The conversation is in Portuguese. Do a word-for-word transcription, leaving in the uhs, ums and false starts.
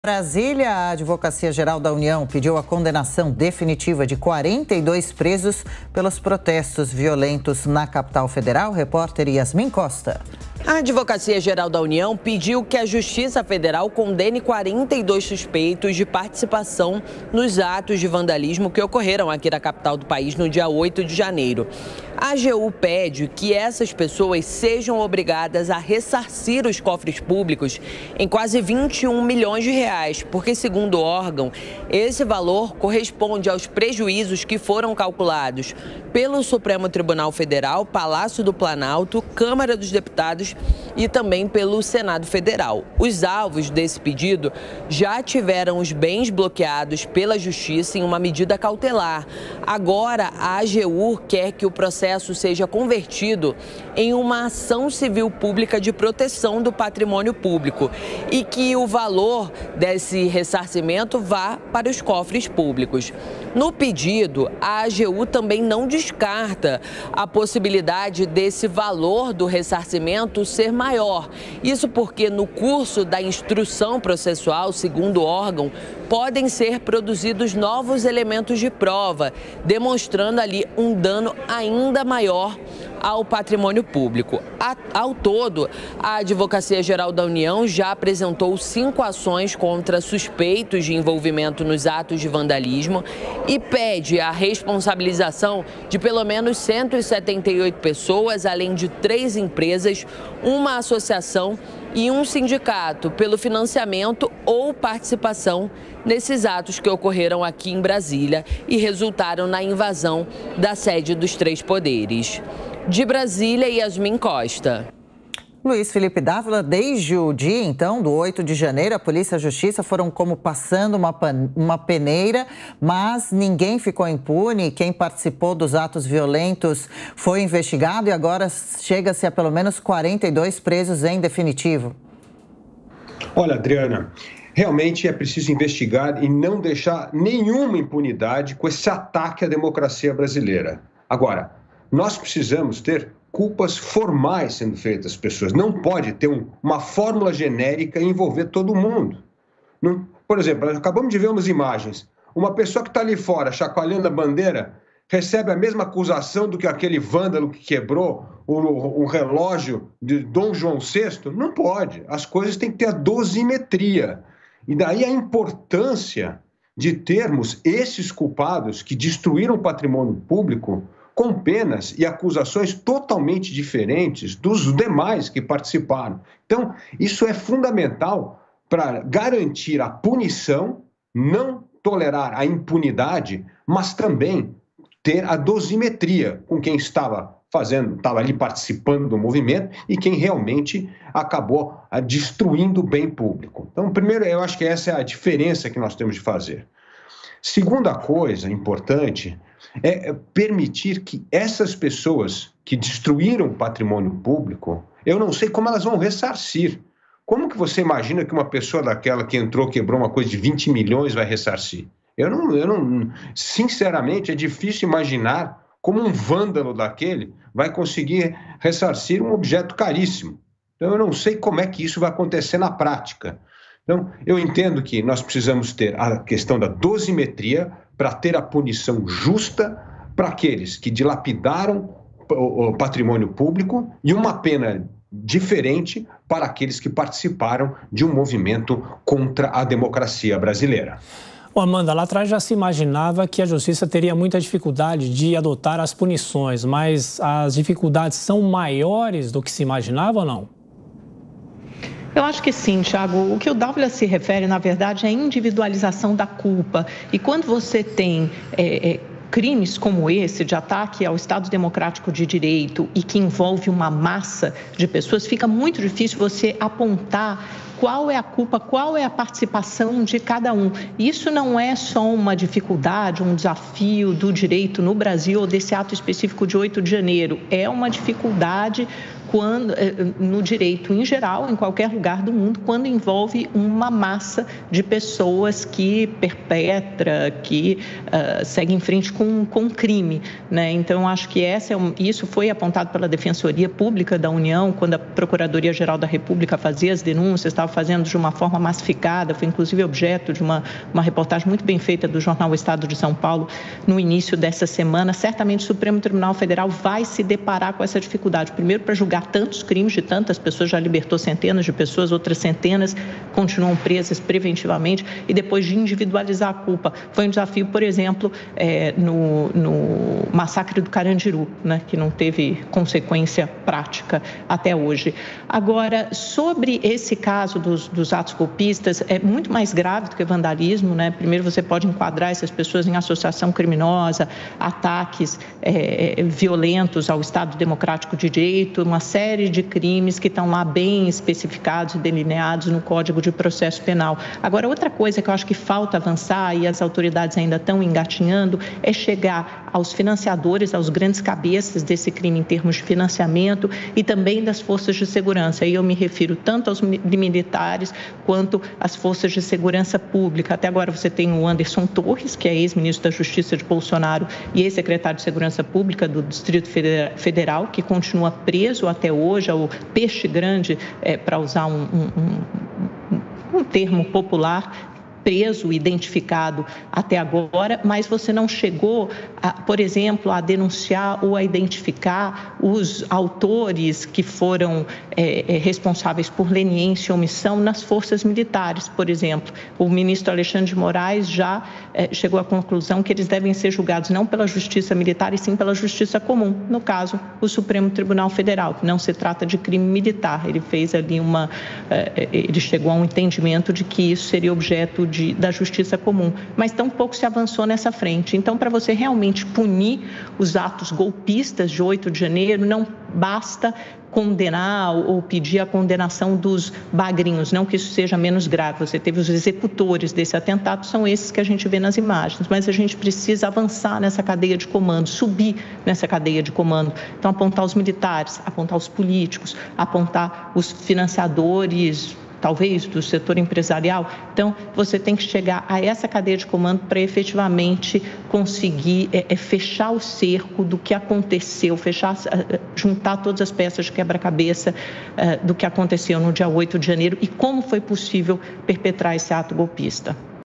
Brasília, a Advocacia Geral da União pediu a condenação definitiva de quarenta e dois presos pelos protestos violentos na capital federal. Repórter Yasmin Costa. A Advocacia Geral da União pediu que a Justiça Federal condene quarenta e dois suspeitos de participação nos atos de vandalismo que ocorreram aqui na capital do país no dia oito de janeiro. A AGU pede que essas pessoas sejam obrigadas a ressarcir os cofres públicos em quase vinte e um milhões de reais, porque, segundo o órgão, esse valor corresponde aos prejuízos que foram calculados pelo Supremo Tribunal Federal, Palácio do Planalto, Câmara dos Deputados e também pelo Senado Federal. Os alvos desse pedido já tiveram os bens bloqueados pela Justiça em uma medida cautelar. Agora, a AGU quer que o processo seja convertido em uma ação civil pública de proteção do patrimônio público e que o valor desse ressarcimento vá para os cofres públicos. No pedido, a AGU também não descarta a possibilidade desse valor do ressarcimento ser maior. Isso porque no curso da instrução processual, segundo o órgão, podem ser produzidos novos elementos de prova, demonstrando ali um dano ainda maior ao patrimônio público. Ao todo, a Advocacia Geral da União já apresentou cinco ações contra suspeitos de envolvimento nos atos de vandalismo e pede a responsabilização de pelo menos cento e setenta e oito pessoas, além de três empresas, uma associação e um sindicato pelo financiamento ou participação nesses atos que ocorreram aqui em Brasília e resultaram na invasão da sede dos três poderes. De Brasília, Yasmin Costa. Luiz Felipe Dávila, desde o dia, então, do oito de janeiro, a Polícia e a Justiça foram como passando uma, uma peneira, mas ninguém ficou impune. Quem participou dos atos violentos foi investigado e agora chega-se a pelo menos quarenta e dois presos em definitivo. Olha, Adriana, realmente é preciso investigar e não deixar nenhuma impunidade com esse ataque à democracia brasileira. Agora, nós precisamos ter culpas formais sendo feitas às pessoas. Não pode ter um, uma fórmula genérica e envolver todo mundo. Não, por exemplo, nós acabamos de ver umas imagens. Uma pessoa que está ali fora, chacoalhando a bandeira, recebe a mesma acusação do que aquele vândalo que quebrou o, o relógio de Dom João sexto. Não pode. As coisas têm que ter a dosimetria. E daí a importância de termos esses culpados que destruíram o patrimônio público com penas e acusações totalmente diferentes dos demais que participaram. Então, isso é fundamental para garantir a punição, não tolerar a impunidade, mas também ter a dosimetria com quem estava fazendo, estava ali participando do movimento e quem realmente acabou destruindo o bem público. Então, primeiro, eu acho que essa é a diferença que nós temos de fazer. Segunda coisa importante é permitir que essas pessoas que destruíram o patrimônio público, eu não sei como elas vão ressarcir. Como que você imagina que uma pessoa daquela que entrou, quebrou uma coisa de vinte milhões vai ressarcir? Eu não, eu não, sinceramente, é difícil imaginar como um vândalo daquele vai conseguir ressarcir um objeto caríssimo. Então, eu não sei como é que isso vai acontecer na prática. Então, eu entendo que nós precisamos ter a questão da dosimetria para ter a punição justa para aqueles que dilapidaram o patrimônio público e uma pena diferente para aqueles que participaram de um movimento contra a democracia brasileira. Ô Amanda, lá atrás já se imaginava que a Justiça teria muita dificuldade de adotar as punições, mas as dificuldades são maiores do que se imaginava ou não? Eu acho que sim, Thiago. O que o Dávila se refere, na verdade, é a individualização da culpa. E quando você tem é, é, crimes como esse, de ataque ao Estado Democrático de Direito e que envolve uma massa de pessoas, fica muito difícil você apontar qual é a culpa, qual é a participação de cada um. Isso não é só uma dificuldade, um desafio do direito no Brasil ou desse ato específico de oito de janeiro. É uma dificuldade quando, no direito em geral, em qualquer lugar do mundo, quando envolve uma massa de pessoas que perpetra, que uh, segue em frente com, com crime, né? Então, acho que essa é um, isso foi apontado pela Defensoria Pública da União, quando a Procuradoria-Geral da República fazia as denúncias, estava fazendo de uma forma massificada, foi inclusive objeto de uma, uma reportagem muito bem feita do jornal O Estado de São Paulo no início dessa semana. Certamente o Supremo Tribunal Federal vai se deparar com essa dificuldade, primeiro para julgar tantos crimes de tantas pessoas, já libertou centenas de pessoas, outras centenas continuam presas preventivamente, e depois de individualizar a culpa. Foi um desafio, por exemplo, é, no, no massacre do Carandiru, né, que não teve consequência prática até hoje. Agora, sobre esse caso dos, dos atos golpistas, é muito mais grave do que vandalismo, né? Primeiro, você pode enquadrar essas pessoas em associação criminosa, ataques é, violentos ao Estado Democrático de Direito, uma série de crimes que estão lá bem especificados e delineados no Código de Processo Penal. Agora, outra coisa que eu acho que falta avançar, e as autoridades ainda estão engatinhando, é chegar aos financiadores, aos grandes cabeças desse crime em termos de financiamento e também das forças de segurança. E eu me refiro tanto aos militares quanto às forças de segurança pública. Até agora você tem o Anderson Torres, que é ex-ministro da Justiça de Bolsonaro e ex-secretário de Segurança Pública do Distrito Federal, que continua preso até hoje, é o peixe grande, é, para usar um, um, um, um termo popular, preso, identificado até agora, mas você não chegou, a, por exemplo, a denunciar ou a identificar os autores que foram é, é, responsáveis por leniência e omissão nas forças militares, por exemplo. O ministro Alexandre de Moraes já é, chegou à conclusão que eles devem ser julgados não pela Justiça Militar, e sim pela Justiça Comum, no caso, o Supremo Tribunal Federal, que não se trata de crime militar. Ele fez ali uma... É, ele chegou a um entendimento de que isso seria objeto De, da justiça comum, mas tão pouco se avançou nessa frente. Então, para você realmente punir os atos golpistas de oito de janeiro, não basta condenar ou pedir a condenação dos bagrinhos, não que isso seja menos grave. Você teve os executores desse atentado, são esses que a gente vê nas imagens, mas a gente precisa avançar nessa cadeia de comando, subir nessa cadeia de comando. Então, apontar os militares, apontar os políticos, apontar os financiadores, talvez do setor empresarial. Então, você tem que chegar a essa cadeia de comando para efetivamente conseguir é, é, fechar o cerco do que aconteceu, fechar, juntar todas as peças de quebra-cabeça é, do que aconteceu no dia oito de janeiro e como foi possível perpetrar esse ato golpista.